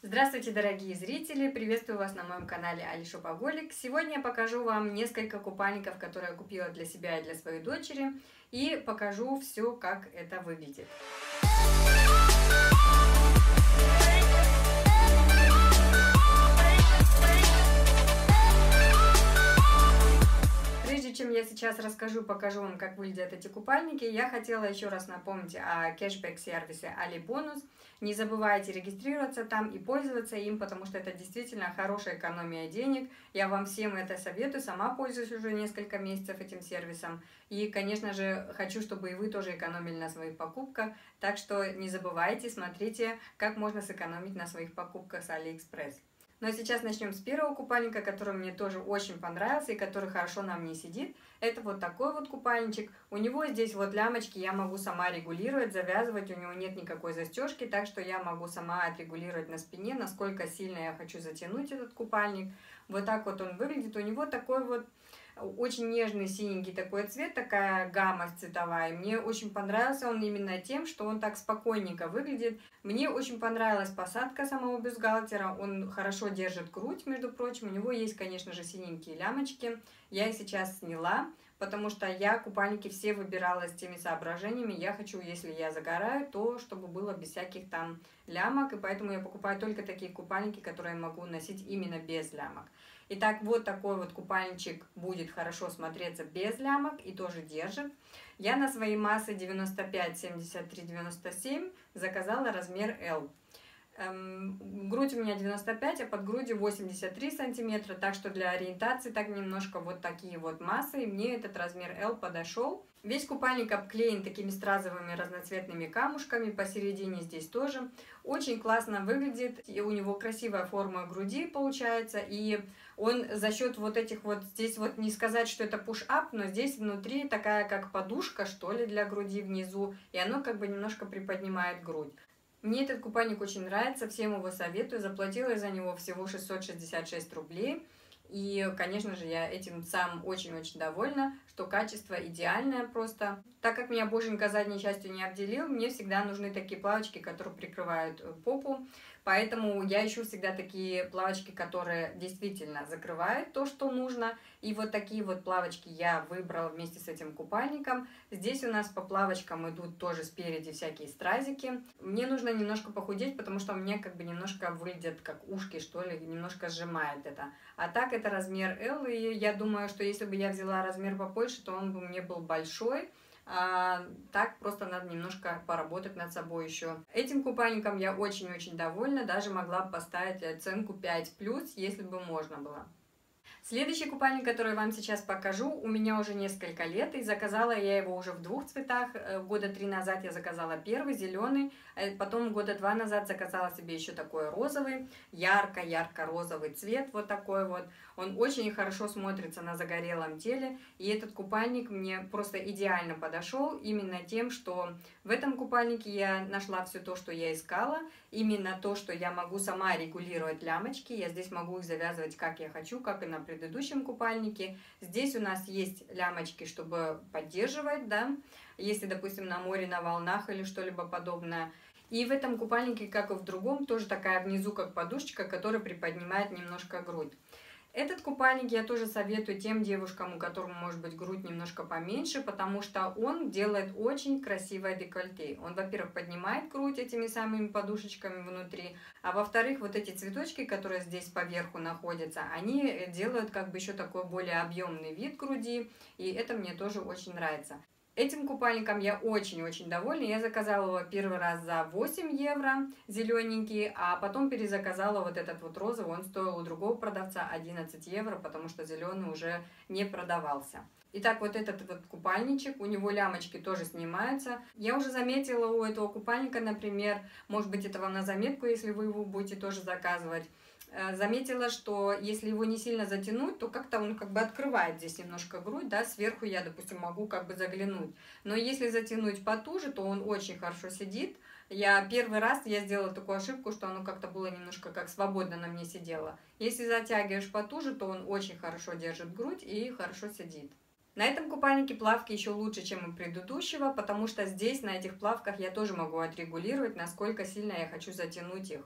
Здравствуйте, дорогие зрители! Приветствую вас на моем канале Али-Шопоголик. Сегодня я покажу вам несколько купальников, которые я купила для себя и для своей дочери. И покажу все, как это выглядит. Прежде чем я сейчас покажу вам, как выглядят эти купальники, я хотела еще раз напомнить о кэшбэк-сервисе Али-Бонус. Не забывайте регистрироваться там и пользоваться им, потому что это действительно хорошая экономия денег. Я вам всем это советую, сама пользуюсь уже несколько месяцев этим сервисом. И, конечно же, хочу, чтобы и вы тоже экономили на своих покупках. Так что не забывайте, смотрите, как можно сэкономить на своих покупках с AliExpress. Ну а сейчас начнем с первого купальника, который мне тоже очень понравился и который хорошо на мне сидит. Это вот такой вот купальничек. У него здесь вот лямочки я могу сама регулировать, завязывать. У него нет никакой застежки, так что я могу сама отрегулировать на спине, насколько сильно я хочу затянуть этот купальник. Вот так вот он выглядит. У него такой вот очень нежный синенький такой цвет, такая гамма цветовая. Мне очень понравился он именно тем, что он так спокойненько выглядит. Мне очень понравилась посадка самого бюстгальтера. Он хорошо держит грудь, между прочим. У него есть, конечно же, синенькие лямочки. Я их сейчас сняла, потому что я купальники все выбирала с теми соображениями. Я хочу, если я загораю, то чтобы было без всяких там лямок. И поэтому я покупаю только такие купальники, которые я могу носить именно без лямок. Итак, вот такой вот купальничек будет хорошо смотреться без лямок и тоже держит. Я на своей массе 95, 73, 97 заказала размер L. Грудь у меня 95, а под грудью 83 сантиметра, так что для ориентации так немножко вот такие вот массы, и мне этот размер L подошел. Весь купальник обклеен такими стразовыми разноцветными камушками, посередине здесь тоже. Очень классно выглядит, и у него красивая форма груди получается, и он за счет вот этих вот, здесь вот не сказать, что это push-up, но здесь внутри такая как подушка, что ли, для груди внизу, и оно как бы немножко приподнимает грудь. Мне этот купальник очень нравится, всем его советую. Заплатила я за него всего 666 рублей. И, конечно же, я этим сам очень-очень довольна, что качество идеальное просто. Так как меня боженька задней частью не обделил, мне всегда нужны такие плавочки, которые прикрывают попу. Поэтому я ищу всегда такие плавочки, которые действительно закрывают то, что нужно. И вот такие вот плавочки я выбрала вместе с этим купальником. Здесь у нас по плавочкам идут тоже спереди всякие стразики. Мне нужно немножко похудеть, потому что у меня как бы немножко выглядят как ушки, что ли, немножко сжимает это. А так это размер L, и я думаю, что если бы я взяла размер побольше, то он бы мне был большой. Так просто надо немножко поработать над собой еще. Этим купальником я очень-очень довольна, даже могла бы поставить оценку 5+, если бы можно было. Следующий купальник, который я вам сейчас покажу, у меня уже несколько лет, и заказала я его уже в двух цветах. Года 3 назад я заказала первый, зеленый, потом года 2 назад заказала себе еще такой розовый, ярко-ярко-розовый цвет, вот такой вот. Он очень хорошо смотрится на загорелом теле, и этот купальник мне просто идеально подошел, именно тем, что в этом купальнике я нашла все то, что я искала, именно то, что я могу сама регулировать лямочки, я здесь могу их завязывать как я хочу, как и на предыдущем купальнике. Здесь у нас есть лямочки, чтобы поддерживать, да, если, допустим, на море, на волнах или что-либо подобное. И в этом купальнике, как и в другом, тоже такая внизу как подушечка, которая приподнимает немножко грудь. Этот купальник я тоже советую тем девушкам, у которых может быть грудь немножко поменьше, потому что он делает очень красивое декольте. Он, во-первых, поднимает грудь этими самыми подушечками внутри, а во-вторых, вот эти цветочки, которые здесь поверху находятся, они делают как бы еще такой более объемный вид груди, и это мне тоже очень нравится. Этим купальником я очень-очень довольна. Я заказала его первый раз за 8 евро, зелененький, а потом перезаказала вот этот вот розовый. Он стоил у другого продавца 11 евро, потому что зеленый уже не продавался. Итак, вот этот вот купальничек, у него лямочки тоже снимаются. Я уже заметила у этого купальника, например, может быть, это вам на заметку, если вы его будете тоже заказывать. Заметила, что если его не сильно затянуть, то как-то он как бы открывает здесь немножко грудь, да, сверху я, допустим, могу как бы заглянуть. Но если затянуть потуже, то он очень хорошо сидит. Первый раз я сделала такую ошибку, что оно как-то было немножко как свободно на мне сидело. Если затягиваешь потуже, то он очень хорошо держит грудь и хорошо сидит. На этом купальнике плавки еще лучше, чем у предыдущего, потому что здесь, на этих плавках, я тоже могу отрегулировать, насколько сильно я хочу затянуть их.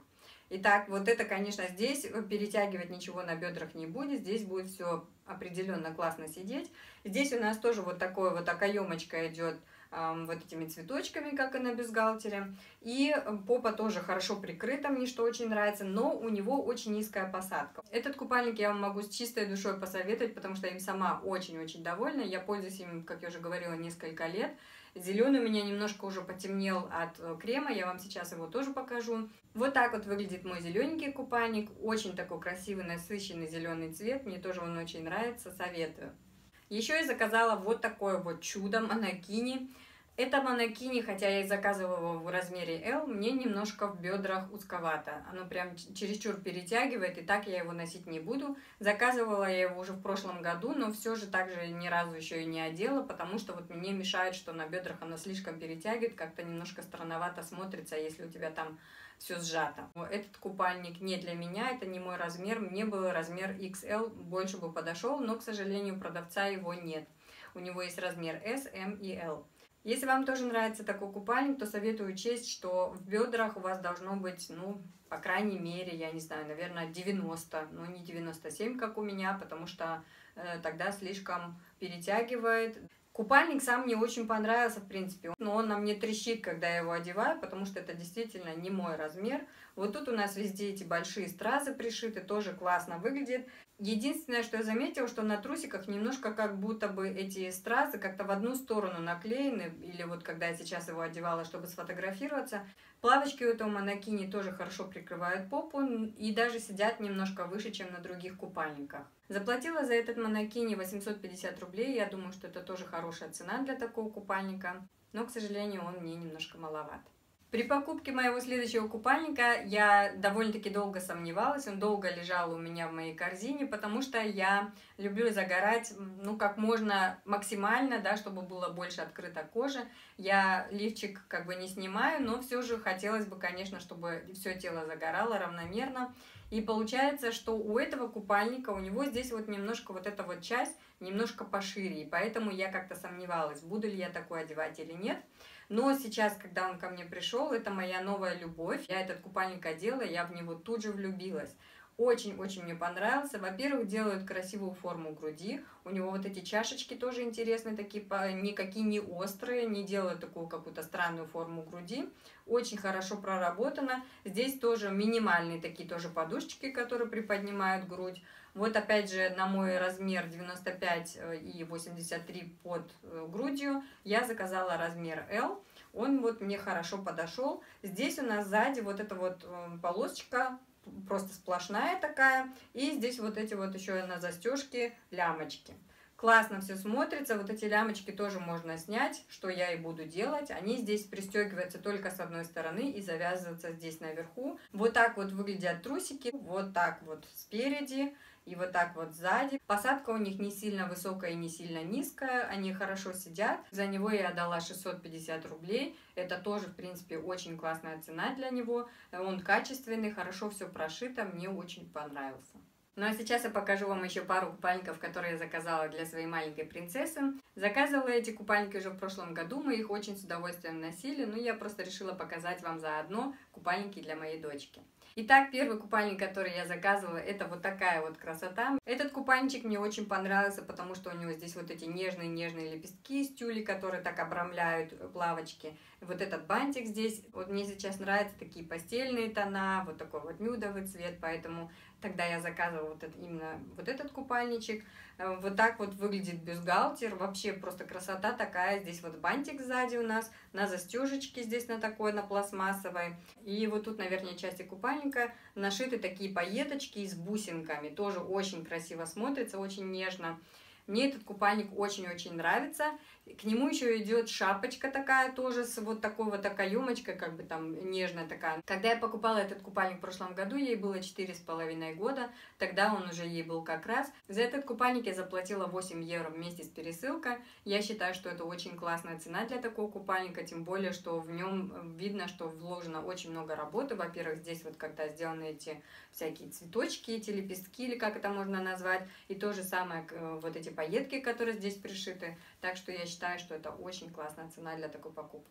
Итак, вот это, конечно, здесь перетягивать ничего на бедрах не будет, здесь будет все определенно классно сидеть. Здесь у нас тоже вот такое вот окоемочка идет вот этими цветочками, как и на бюстгальтере. И попа тоже хорошо прикрыта, мне что очень нравится, но у него очень низкая посадка. Этот купальник я вам могу с чистой душой посоветовать, потому что я им сама очень-очень довольна. Я пользуюсь им, как я уже говорила, несколько лет. Зеленый у меня немножко уже потемнел от крема, я вам сейчас его тоже покажу. Вот так вот выглядит мой зелененький купальник, очень такой красивый, насыщенный зеленый цвет, мне тоже он очень нравится, советую. Еще я заказала вот такое вот чудо манакини. Это манакини, хотя я и заказывала его в размере L, мне немножко в бедрах узковато. Оно прям чересчур перетягивает, и так я его носить не буду. Заказывала я его уже в прошлом году, но все же также ни разу еще и не одела, потому что вот мне мешает, что на бедрах оно слишком перетягивает, как-то немножко странновато смотрится, если у тебя там все сжато. Этот купальник не для меня, это не мой размер, мне был размер XL, больше бы подошел, но, к сожалению, у продавца его нет. У него есть размер S, M и L. Если вам тоже нравится такой купальник, то советую учесть, что в бедрах у вас должно быть, ну, по крайней мере, я не знаю, наверное, 90, но не 97, как у меня, потому что тогда слишком перетягивает. Купальник сам мне очень понравился, в принципе, но он на мне трещит, когда я его одеваю, потому что это действительно не мой размер. Вот тут у нас везде эти большие стразы пришиты, тоже классно выглядит. Единственное, что я заметила, что на трусиках немножко как будто бы эти стразы как-то в одну сторону наклеены, или вот когда я сейчас его одевала, чтобы сфотографироваться. Плавочки у этого манакини тоже хорошо прикрывают попу и даже сидят немножко выше, чем на других купальниках. Заплатила за этот манакини 850 рублей, я думаю, что это тоже хорошая цена для такого купальника, но, к сожалению, он мне немножко маловат. При покупке моего следующего купальника я довольно-таки долго сомневалась, он долго лежал у меня в моей корзине, потому что я люблю загорать, ну, как можно максимально, да, чтобы было больше открыта кожа. Я лифчик как бы не снимаю, но все же хотелось бы, конечно, чтобы все тело загорало равномерно. И получается, что у этого купальника, у него здесь вот немножко вот эта вот часть немножко пошире, и поэтому я как-то сомневалась, буду ли я такой одевать или нет. Но сейчас, когда он ко мне пришел, это моя новая любовь. Я этот купальник одела, я в него тут же влюбилась. Очень-очень мне понравился. Во-первых, делают красивую форму груди. У него вот эти чашечки тоже интересные, такие никакие не острые, не делают такую какую-то странную форму груди. Очень хорошо проработано. Здесь тоже минимальные такие тоже подушечки, которые приподнимают грудь. Вот опять же на мой размер 95 и 83 под грудью я заказала размер L. Он вот мне хорошо подошел. Здесь у нас сзади вот эта вот полосочка просто сплошная такая. И здесь вот эти вот еще на застежке лямочки. Классно все смотрится, вот эти лямочки тоже можно снять, что я и буду делать. Они здесь пристегиваются только с одной стороны и завязываются здесь наверху. Вот так вот выглядят трусики, вот так вот спереди и вот так вот сзади. Посадка у них не сильно высокая и не сильно низкая, они хорошо сидят. За него я отдала 650 рублей, это тоже, в принципе, очень классная цена для него. Он качественный, хорошо все прошито, мне очень понравился. Ну а сейчас я покажу вам еще пару купальников, которые я заказала для своей маленькой принцессы. Заказывала эти купальники уже в прошлом году, мы их очень с удовольствием носили, но я просто решила показать вам заодно купальники для моей дочки. Итак, первый купальник, который я заказывала, это вот такая вот красота. Этот купальничек мне очень понравился, потому что у него здесь вот эти нежные-нежные лепестки из тюля, которые так обрамляют плавочки. Вот этот бантик здесь, вот мне сейчас нравятся такие постельные тона, вот такой вот нюдовый цвет, поэтому тогда я заказывала вот именно вот этот купальничек. Вот так вот выглядит бюстгальтер, вообще просто красота такая. Здесь вот бантик сзади у нас, на застежечке здесь на такой, на пластмассовой. И вот тут на верхней части купальника нашиты такие пайеточки с бусинками. Тоже очень красиво смотрится, очень нежно. Мне этот купальник очень-очень нравится. К нему еще идет шапочка такая тоже с вот такой вот окоемочкой, как бы там нежная такая. Когда я покупала этот купальник в прошлом году, ей было 4,5 года, тогда он уже ей был как раз. За этот купальник я заплатила 8 евро вместе с пересылкой. Я считаю, что это очень классная цена для такого купальника, тем более, что в нем видно, что вложено очень много работы. Во-первых, здесь вот когда сделаны эти всякие цветочки, эти лепестки, или как это можно назвать, и то же самое вот эти пайетки, которые здесь пришиты. Так что я считаю, что это очень классная цена для такой покупки.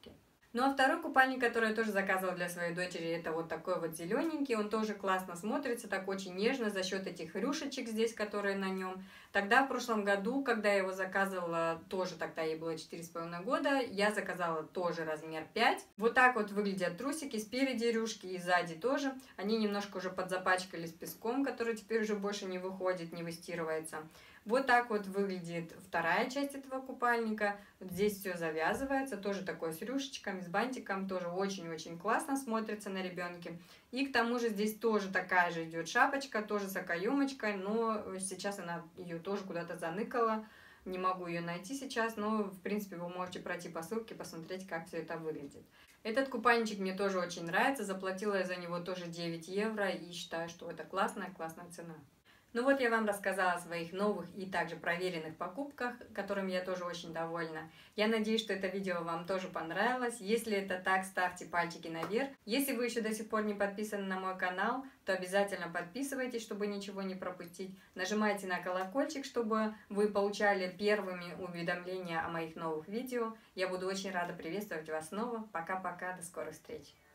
Ну а второй купальник, который я тоже заказывала для своей дочери, это вот такой вот зелененький. Он тоже классно смотрится, так очень нежно за счет этих рюшечек здесь, которые на нем. Тогда в прошлом году, когда я его заказывала, тоже тогда ей было 4,5 года, я заказала тоже размер 5. Вот так вот выглядят трусики, спереди рюшки и сзади тоже. Они немножко уже подзапачкались песком, который теперь уже больше не выходит, не выстирывается. Вот так вот выглядит вторая часть этого купальника. Вот здесь все завязывается, тоже такой с рюшечками, с бантиком, тоже очень-очень классно смотрится на ребенке. И к тому же здесь тоже такая же идет шапочка, тоже с окоемочкой, но сейчас она ее тоже куда-то заныкала. Не могу ее найти сейчас, но в принципе вы можете пройти по ссылке, посмотреть, как все это выглядит. Этот купальничек мне тоже очень нравится, заплатила я за него тоже 9 евро и считаю, что это классная цена. Ну вот я вам рассказала о своих новых и также проверенных покупках, которыми я тоже очень довольна. Я надеюсь, что это видео вам тоже понравилось. Если это так, ставьте пальчики наверх. Если вы еще до сих пор не подписаны на мой канал, то обязательно подписывайтесь, чтобы ничего не пропустить. Нажимайте на колокольчик, чтобы вы получали первыми уведомления о моих новых видео. Я буду очень рада приветствовать вас снова. Пока-пока, до скорых встреч!